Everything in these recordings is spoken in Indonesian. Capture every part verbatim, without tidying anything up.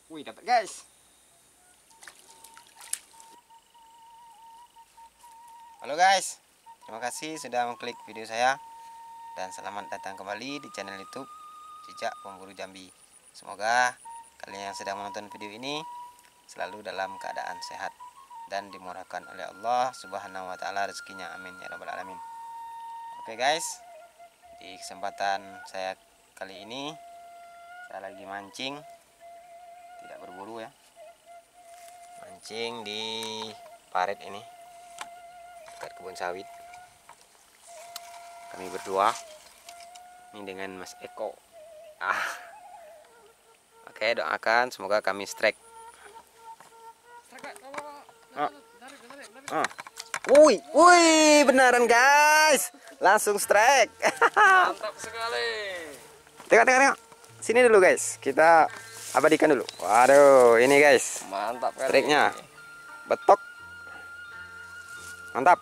Wih, dapat guys. Halo guys, terima kasih sudah mengklik video saya dan selamat datang kembali di channel YouTube Jejak Pemburu Jambi. Semoga kalian yang sedang menonton video ini selalu dalam keadaan sehat dan dimurahkan oleh Allah Subhanahu wa taala rezekinya. Amin ya rabbal alamin. Oke guys, di kesempatan saya kali ini saya lagi mancing, tidak berburu ya. Mancing di parit ini dekat kebun sawit. Kami berdua ini dengan Mas Eko. Ah. Oke, doakan semoga kami strike. Oh. Oh. Wih, wih, beneran guys. Langsung strike. Mantap sekali. Tengok, tengok, tengok. Sini dulu guys. Kita abadikan dulu. Waduh, ini guys. Mantap kali. Strike-nya. Betok. Mantap.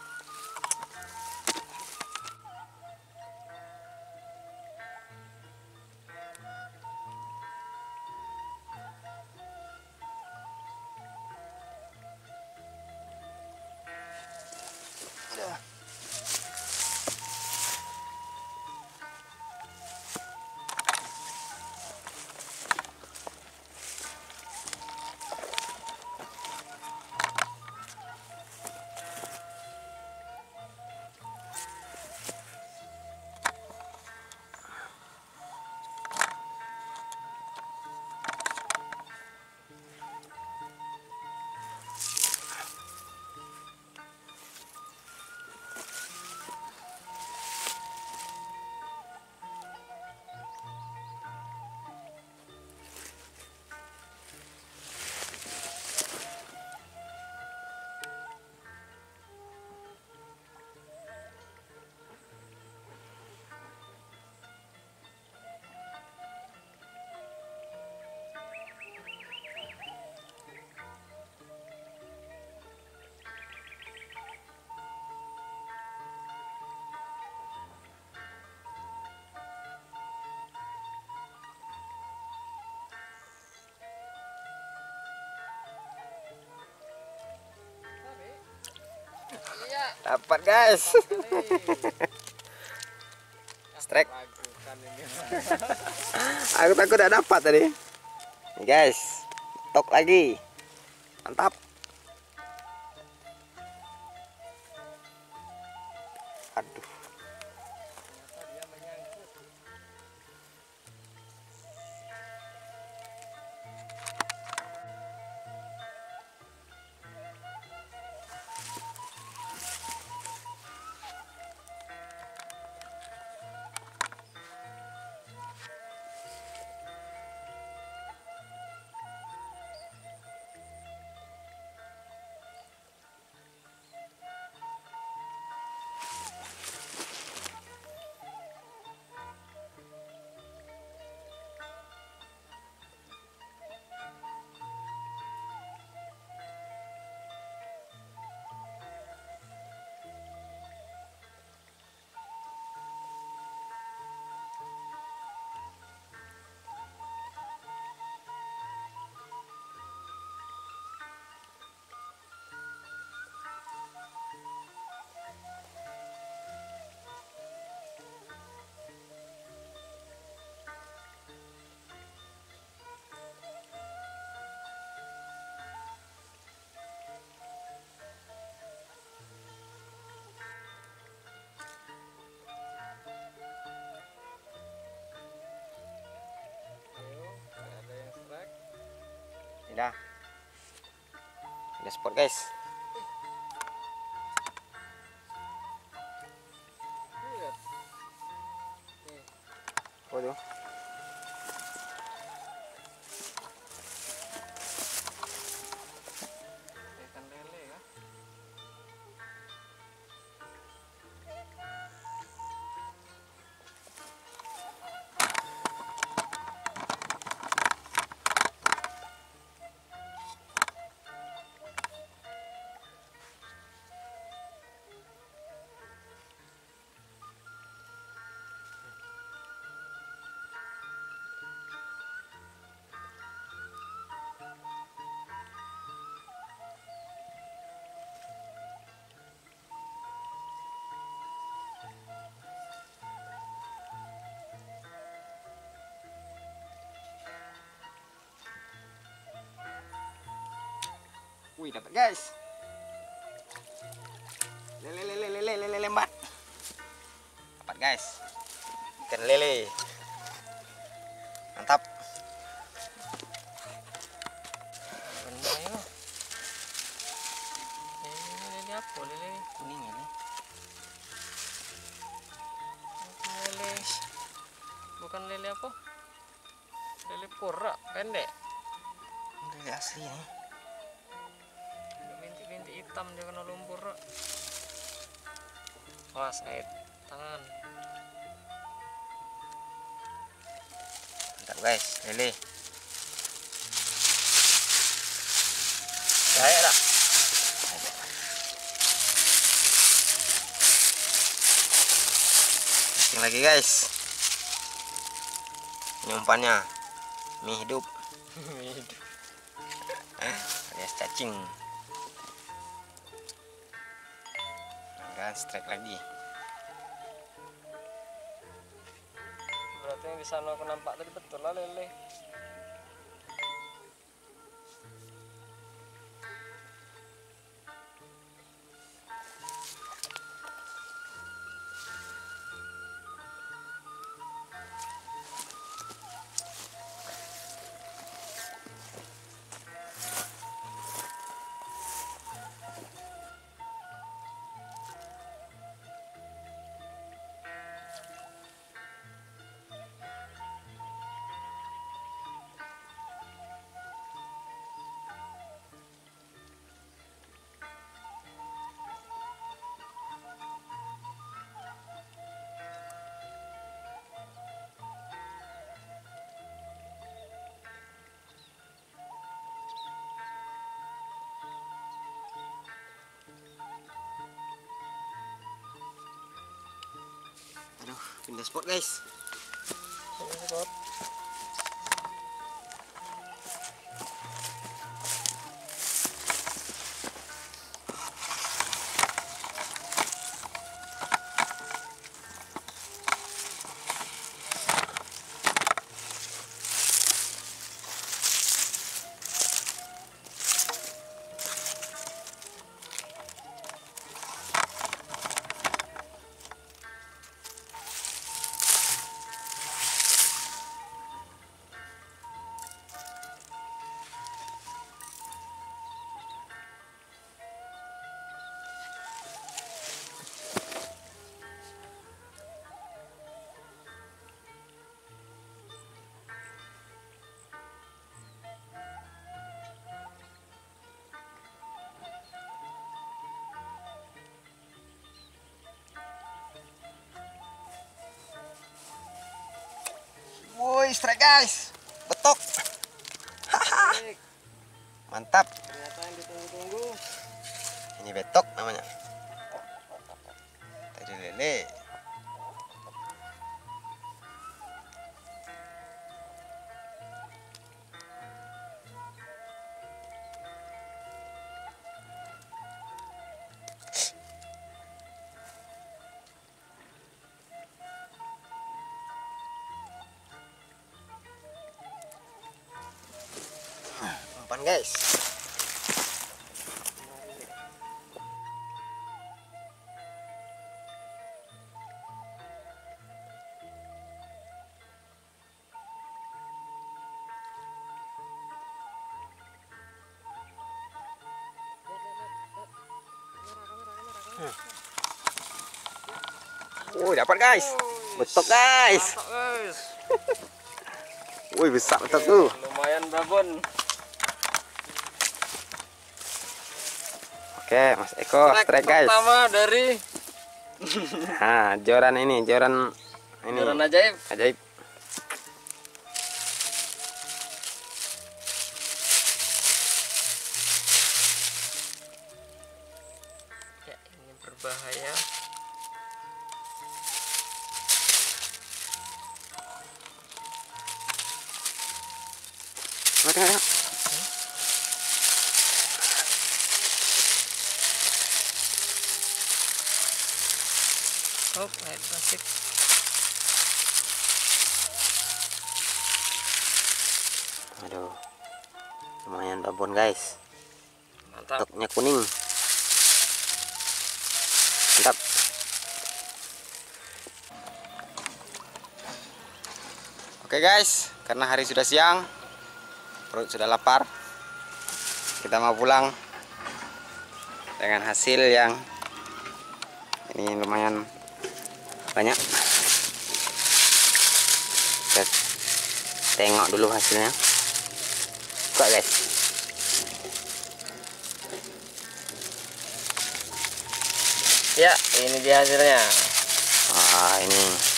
Dapat guys. Strike. Aku takut tidak dapat tadi. Nih guys, tok lagi. Mantap. Aduh. Tidak. Ada spot guys. Waduh. Ikan lele ya. Wih, dapat guys. Lele lele lele lele lembat. Dapat guys. Ikan lele. Mantap. Ayo. Lele lele apa lele? Kuning ini. Lele. Bukan lele apa? Lele pura pendek. Lele asli ini. Bintik-bintik hitam dia kena lumpur. Wah, saya tangan. Mantap guys, lele. Saya dah. Cacing lagi guys. Ini umpannya. Mie hidup. Alias cacing. Dan strike lagi. Berarti yang di sana aku nampak tadi betul lah lele. Aduh, pindah spot guys. Spot. Woi, strike guys. Betok. Mantap. Ternyata yang ditunggu-tunggu. Ini betok namanya. Tadi lele. Umpan guys. Woi, dapat guys. Betok guys. Mantap guys. Woi, besar betok tuh. Lumayan babon. Oke, Mas Eko strike guys. Pertama dari Nah, joran ini, joran ini. Joran ajaib. Ajaib. Ya, ini berbahaya. Tengok, tengok, tengok. Oh, air plastik. Aduh, lumayan babon guys. Mantap. Toknya kuning. Mantap. Oke guys, karena hari sudah siang, perut sudah lapar, kita mau pulang dengan hasil yang ini lumayan banyak. Kita tengok dulu hasilnya. Buka guys. Ya, ini dia hasilnya. Wah, ini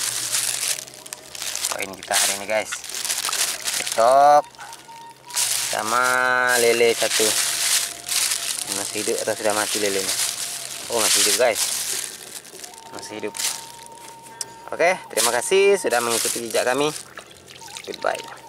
poin kita hari ini guys. Ketok sama lele satu. Masih hidup atau sudah mati lelenya? Oh, masih hidup guys. Masih hidup. Oke, terima kasih sudah mengikuti jejak kami. Goodbye.